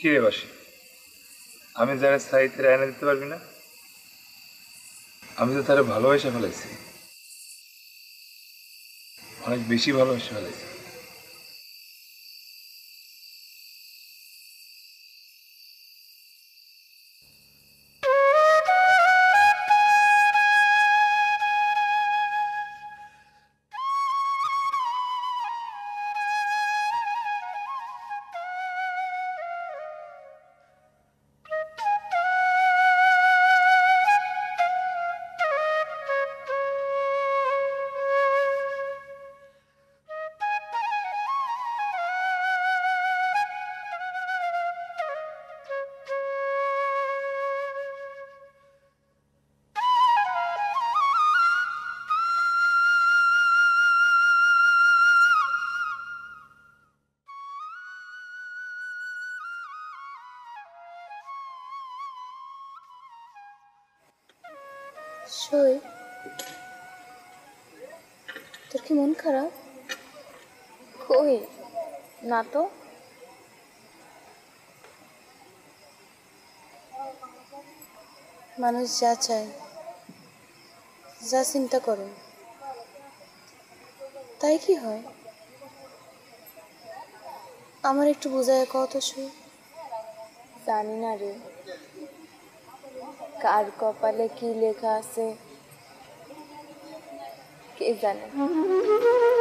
কি রে বাসি, আমি যারা চাই তারা এনে দিতে পারবি না? আমি তো তারা ভালোবাসা ফেলাইছি, অনেক বেশি ভালোবাসা ফেলাইছি। সই, তোর কি মন খারাপ? কই না তো। মানুষ যা চায়, যা চিন্তা করে, তাই কি হয়? আমার একটু বোঝায় কত সই। জানি না রে, কার কপালে কি লেখা আছে কে জানে।